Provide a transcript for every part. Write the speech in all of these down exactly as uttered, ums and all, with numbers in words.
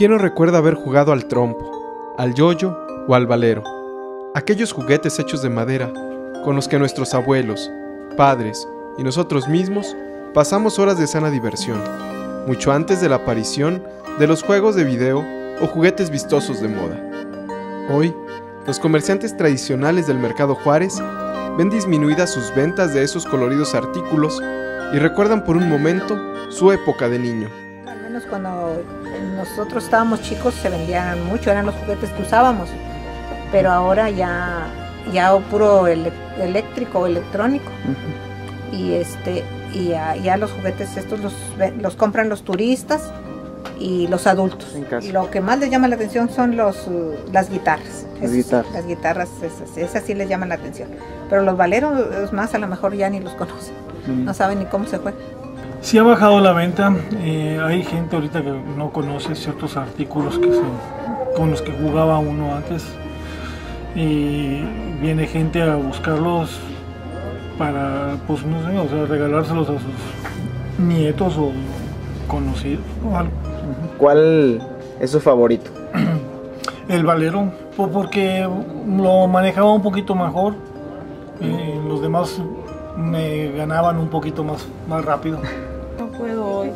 ¿Quién no recuerda haber jugado al trompo, al yoyo o al valero? Aquellos juguetes hechos de madera con los que nuestros abuelos, padres y nosotros mismos pasamos horas de sana diversión, mucho antes de la aparición de los juegos de video o juguetes vistosos de moda. Hoy, los comerciantes tradicionales del Mercado Juárez ven disminuidas sus ventas de esos coloridos artículos y recuerdan por un momento su época de niño. Al menos cuando nosotros estábamos chicos se vendían mucho, eran los juguetes que usábamos, pero ahora ya, ya puro ele eléctrico o electrónico. Uh-huh. Y este y ya, ya los juguetes estos los, los compran los turistas y los adultos. Y lo que más les llama la atención son los, uh, las guitarras. Las Esos, guitarras. Las guitarras, esas, esas sí les llaman la atención. Pero los valeros más a lo mejor ya ni los conocen, uh-huh. No saben ni cómo se juega. Sí ha bajado la venta, eh, hay gente ahorita que no conoce ciertos artículos que se, con los que jugaba uno antes y viene gente a buscarlos para, pues no sé, o sea, regalárselos a sus nietos o conocidos o algo. ¿Cuál es su favorito? El valero, porque lo manejaba un poquito mejor, eh, los demás me ganaban un poquito más, más rápido. No puedo hoy.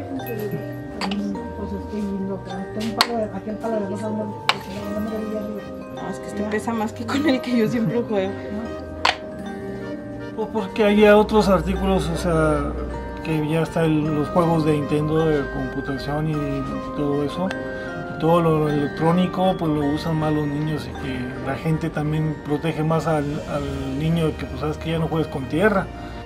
No, es que este pesa más que con el que yo siempre juego. Pues porque hay otros artículos, o sea, que ya están los juegos de Nintendo, de computación y todo eso. Todo lo electrónico pues lo usan más los niños y que la gente también protege más al, al niño de que pues sabes que ya no juegues con tierra.